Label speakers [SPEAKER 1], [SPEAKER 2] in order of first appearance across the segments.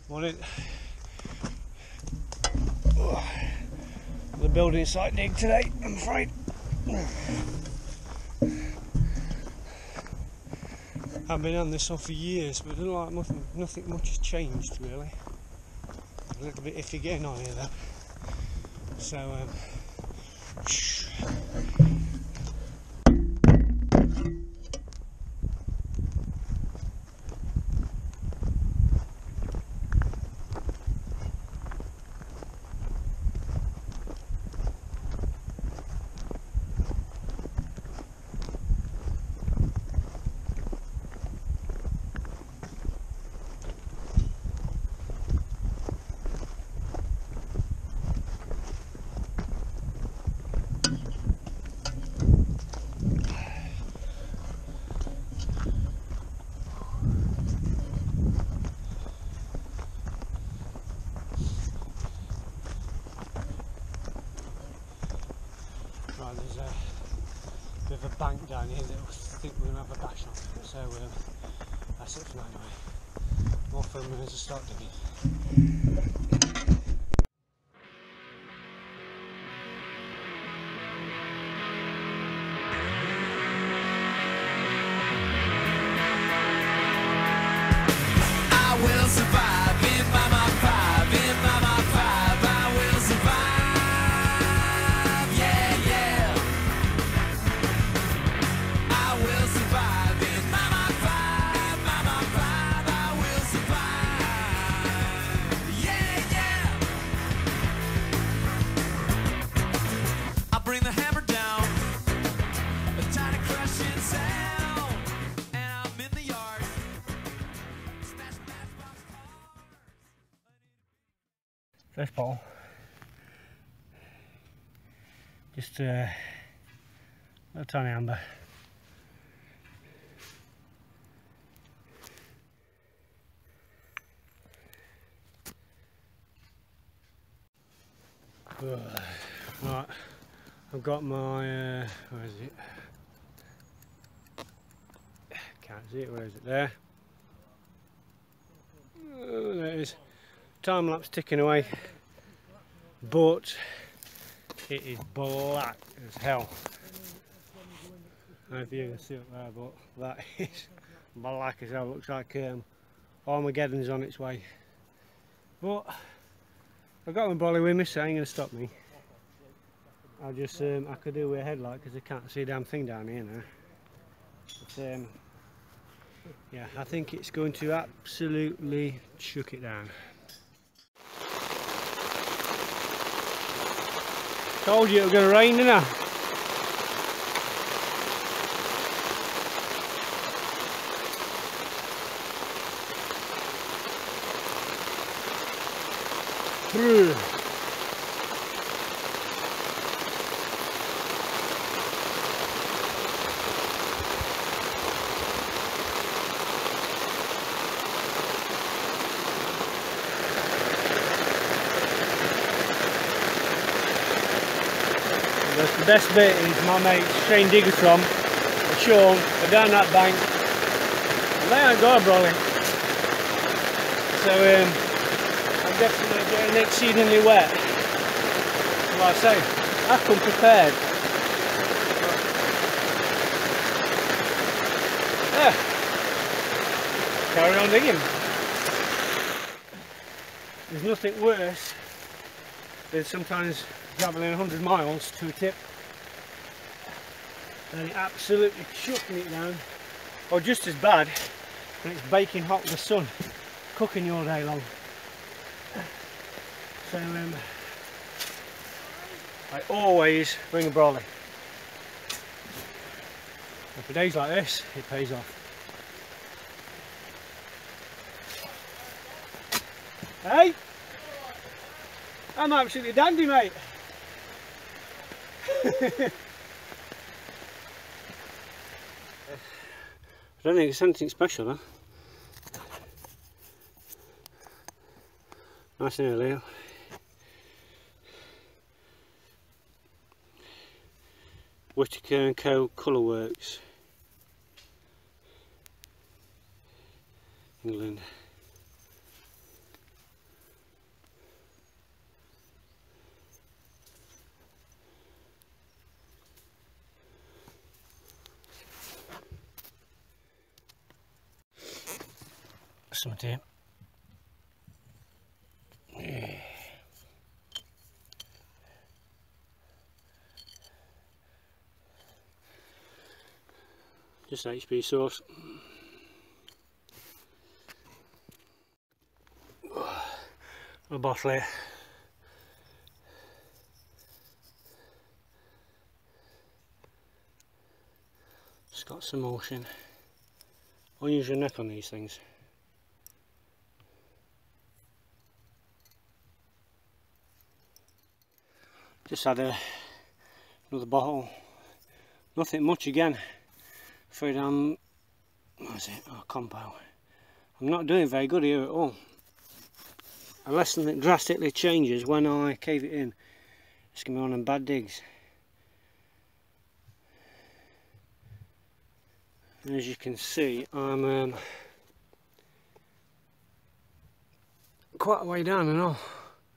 [SPEAKER 1] Morning. The building site dig today, I'm afraid. I've been on this one for years, but it doesn't like nothing much has changed really. A little bit iffy getting on here though. So there's a bit of a bank down here that I think we're going to have a bash on. So that's it for now anyway. More filming as I start digging.
[SPEAKER 2] I will survive in my Mach 5, in my Mach 5, I will survive, yeah, yeah. I will survive in my Mach 5, I will survive, yeah, yeah. I bring the hammer down, a tiny crushing sound, and I'm in the yard.
[SPEAKER 1] First bottle, just a tiny amber. Right, I've got my, where is it? Can't see it, where is it? There. Oh, there it is. Time lapse ticking away, but it is black as hell. I don't know if you can see it there, but that is black as hell. Looks like Armageddon's on its way. But I've got my brolly with me, so it ain't going to stop me. I'll just, I could do with a headlight because I can't see a damn thing down here now. But, yeah, I think it's going to absolutely chuck it down. Told you it was going to rain, didn't I? The best bit is my mates Shane Diggertom and Sean are down that bank and they ain't got a brolly. So I'm definitely getting exceedingly wet. Like I say, I've come prepared. Yeah. Carry on digging. There's nothing worse than sometimes travelling 100 miles to a tip and absolutely chucking it down, or just as bad when it's baking hot with the sun, cooking you all day long. So I always bring a brolly. And for days like this, it pays off. Hey, I'm absolutely dandy, mate. I don't think it's anything special though. Nice and early. Whittaker & Co. Colourworks, England. something here. Yeah. Just HP sauce. A bottle here. It's got some motion. Unusual neck on these things. Just had another bottle. Nothing much again. Afraid I'm, what is it? Oh, compo. I'm not doing very good here at all. Unless something drastically changes when I cave it in. It's going to be on them bad digs. And as you can see, I'm quite a way down and all.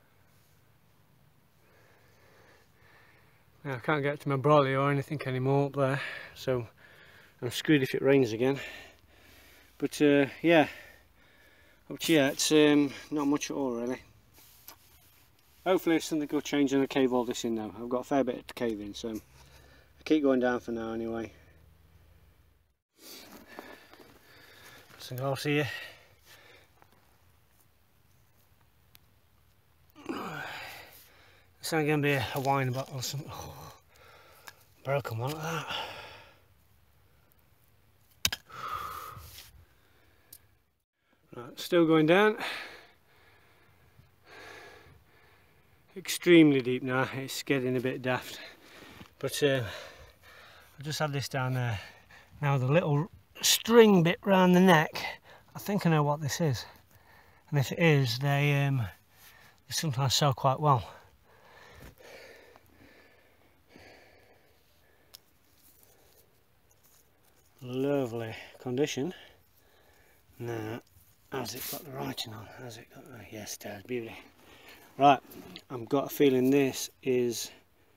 [SPEAKER 1] Now, I can't get to my brolly or anything anymore up there, so I'm screwed if it rains again. But yeah, up to here, it's not much at all really. Hopefully something will change and I'll cave all this in now. I've got a fair bit to cave in, so I'll keep going down for now anyway. Some holes here. It's only going to be a wine bottle or something. Oh, broken one like that. Right, still going down. Extremely deep now, it's getting a bit daft. But I just had this down there. Now the little string bit round the neck, I think I know what this is. And if it is, they sometimes sell quite well. Lovely condition. Now, has it got the writing on? Has it got the... Yes, it does. Beauty. Right, I've got a feeling this is...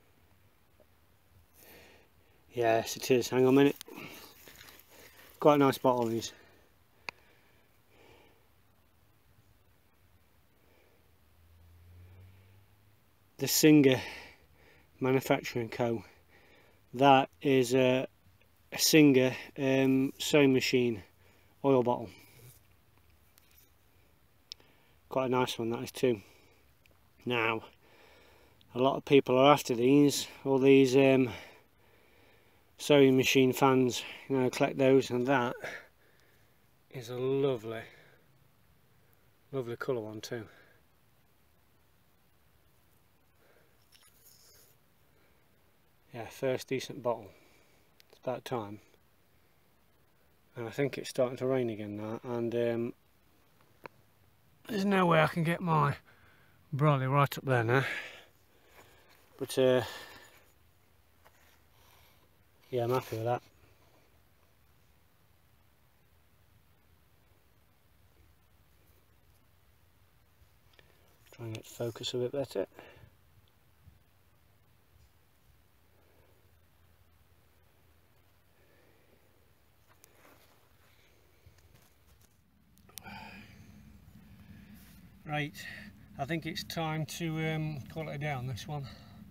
[SPEAKER 1] Yes, it is. Hang on a minute. Quite a nice bottle, these. The Singer Manufacturing Co. That is a Singer sewing machine oil bottle. Quite a nice one that is too. Now, a lot of people are after these, all these sewing machine fans, you know, collect those, and that is a lovely, lovely colour one too. Yeah, first decent bottle. It's about time. And I think it's starting to rain again now, and there's no way I can get my brolly right up there now. But yeah, I'm happy with that. Try and get focus a bit better. Right, I think it's time to call it a day on this one.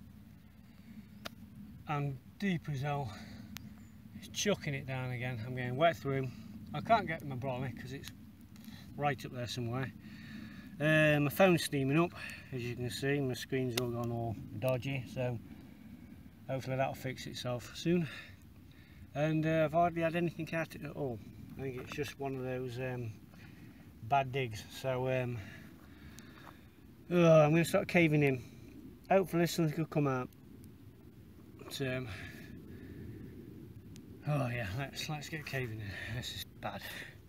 [SPEAKER 1] I'm deep as hell. It's chucking it down again. I'm getting wet through. I can't get to my brolly because it's right up there somewhere. My phone's steaming up, as you can see. My screen's all gone all dodgy, so hopefully that'll fix itself soon. And I've hardly had anything at it at all. I think it's just one of those bad digs. So I'm going to start caving in. Hopefully something could come out. But, oh yeah, let's get caving in. This is bad.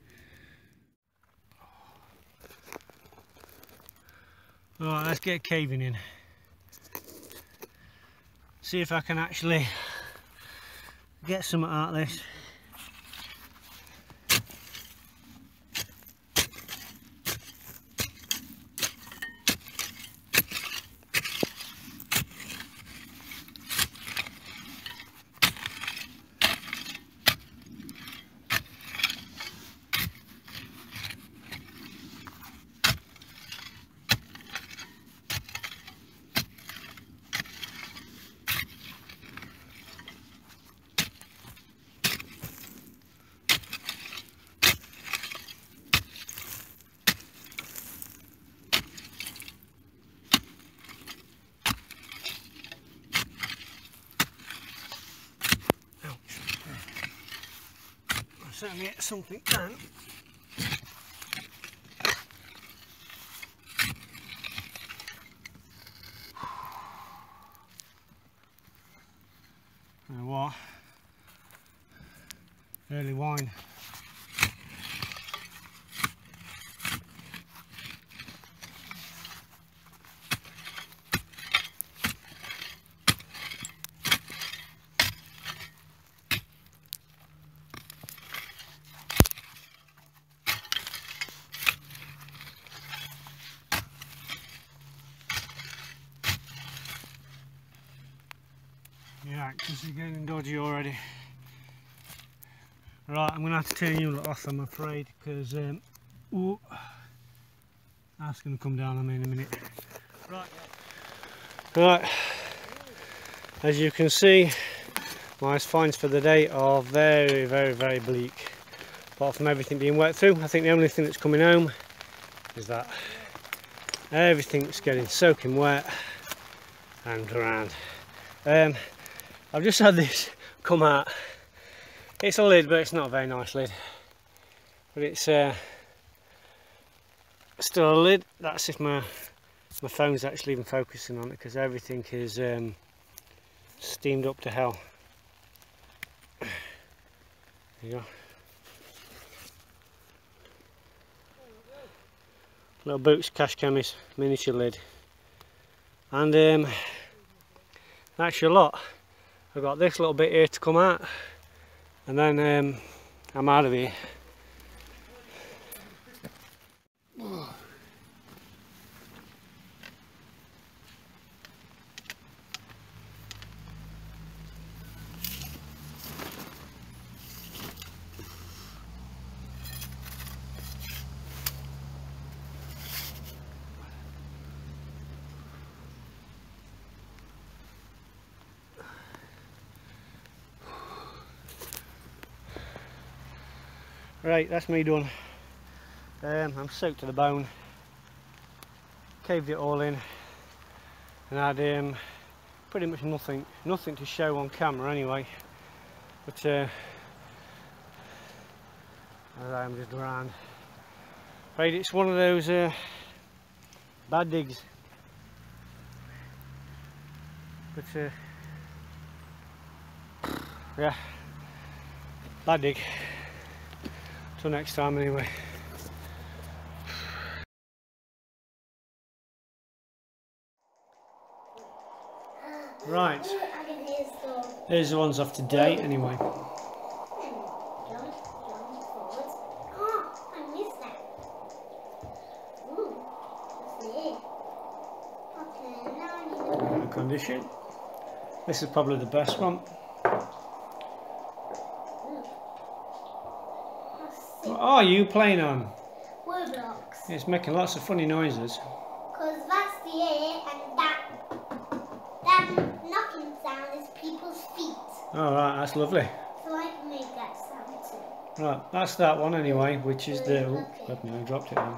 [SPEAKER 1] Alright, let's get caving in. See if I can actually get something out of this. certainly get something done. You know what? Early wine. Yeah, this is getting dodgy already. Right, I'm going to have to turn you lot off, I'm afraid, because that's going to come down on me in a minute. Right, as you can see, my finds for the day are very, very, very bleak. Apart from everything being wet through, I think the only thing that's coming home is that everything's getting soaking wet and drowned. I've just had this come out. It's a lid, but it's not a very nice lid. But it's still a lid. That's if my phone's actually even focusing on it, because everything is steamed up to hell. There you go. Little Boots Cash Chemist miniature lid. And that's your lot. I've got this little bit here to come out, and then I'm out of here. Right, that's me done. I'm soaked to the bone. Caved it all in, and had pretty much nothing to show on camera anyway. But as I am just around. Right, it's one of those bad digs. But yeah, bad dig. Till next time anyway. Right, here's the ones off to date anyway. Good condition. This is probably the best one. What are you playing on?
[SPEAKER 3] Roblox.
[SPEAKER 1] It's making lots of funny noises.
[SPEAKER 3] Because that's the air, and that knocking sound is people's feet.
[SPEAKER 1] Oh right, that's lovely.
[SPEAKER 3] So I can make that sound too.
[SPEAKER 1] Right, that's that one anyway, which is the... Oh, I dropped it then.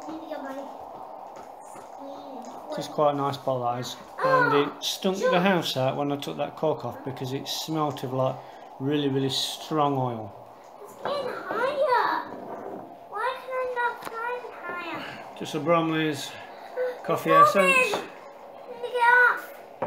[SPEAKER 1] It's quite a nice bottle that is. And it stunk the house out when I took that cork off, because it smelt of like really, really strong oil.
[SPEAKER 3] It's getting higher. Why can I not climb higher?
[SPEAKER 1] Just a Bromley's coffee essence.
[SPEAKER 3] Let me get off.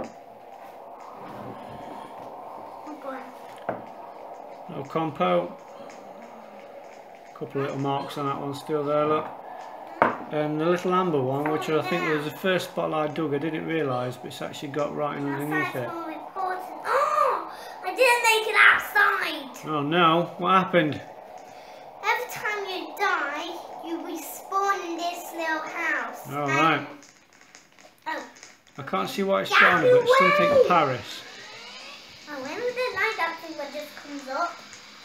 [SPEAKER 3] Oh boy.
[SPEAKER 1] Little compo. Couple of little marks on that one still there, look. And the little amber one, which I think was the first bottle I dug, I didn't realise, but it's actually got right underneath it.
[SPEAKER 3] Oh, I didn't make it outside.
[SPEAKER 1] Oh no, what happened?
[SPEAKER 3] Every time you die, you respawn in this little house.
[SPEAKER 1] Oh right.
[SPEAKER 3] Oh.
[SPEAKER 1] I can't see what it's showing, but it's something Paris.
[SPEAKER 3] Oh, when was it like that thing that just comes up?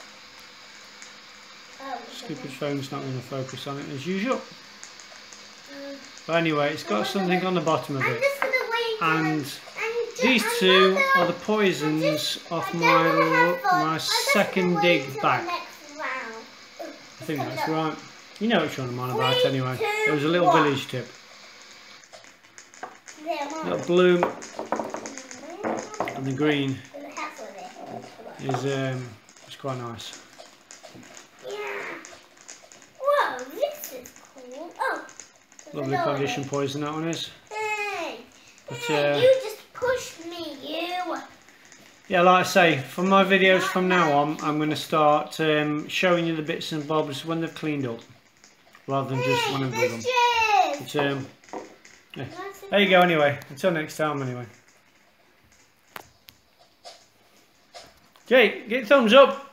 [SPEAKER 3] Oh,
[SPEAKER 1] Stupid phone's not going to focus on it as usual. But anyway, it's got something on the bottom of it. And these two are the poisons off my second dig back. I think that's right. You know which one I'm on about anyway. It was a little village tip. Little bloom, and the green is quite nice. Lovely condition poison that one is.
[SPEAKER 3] Hey,
[SPEAKER 1] But,
[SPEAKER 3] hey, you just pushed me, you.
[SPEAKER 1] yeah, like I say, for my videos from now on, I'm going to start showing you the bits and bobs when they've cleaned up, rather than just when I've done them. But, yeah. There you go anyway, until next time anyway. Jake, get a thumbs up.